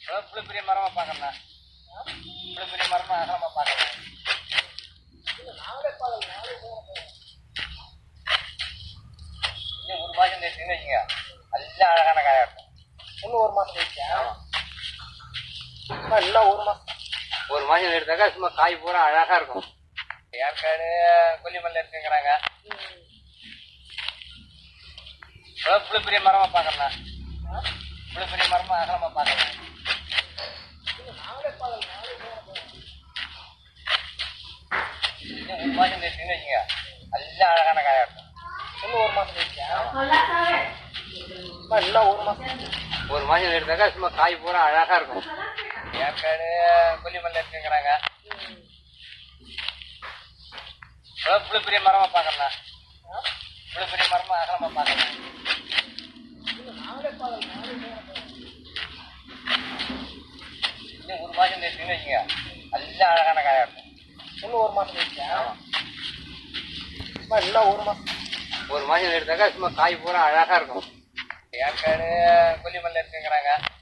இவ்வளோ பெரிய மரமாக பார்க்கலாம். இவ்வளோ பெரிய மரமாக அகலமாக பார்க்கலாம். இன்னும் ஒரு மாதம் கழிச்சுன்னு வச்சுங்க, எல்லாம் அழகான காயாக இருக்கும். இன்னும் ஒரு மாதம் கழிச்சா? ஆமாம், எல்லாம் ஒரு மாதம் எடுத்தாக்கா சும்மா காய் பூரா அழகாக இருக்கும். ஏற்காடு கொல்லிமல்ல இருக்குங்கிறாங்க. இவ்வளோ பெரிய மரமாக பார்க்கலாம். இவ்வளோ பெரிய மரமாக அகலமாக பார்க்கலாம். இன்னும் ஒரு மாதம் கழிச்சுன்னு வச்சுங்க, எல்லாம் அழகான காயாக இருக்கும். இன்னும் ஒரு மாதம் கழிச்சா? ஆமாம், எல்லாம் ஒரு மாதம் எடுத்தாக்கா சும்மா காய் பூரா அழகாக இருக்கும். ஏற்காடு கொல்லிமல்ல இருக்குங்கிறாங்க. இவ்வளோ பெரிய மரமாக பார்க்கலாம். இவ்வளோ பெரிய மரமாக அகலமாக பார்க்கலாம். இன்னும் ஒரு மாதம் கழிச்சுன்னு வச்சுங்க, எல்லாம் அழகான காயாக இருக்கும். இன்னும் ஒரு மாதம் கழிச்சா? ஆமாம், எல்லாம் ஒரு மாதம் எடுத்தாக்கா சும்மா காய் பூரா அழகாக இருக்கும். ஏற்காடு கொல்லிமல்ல இருக்குங்கிறாங்க.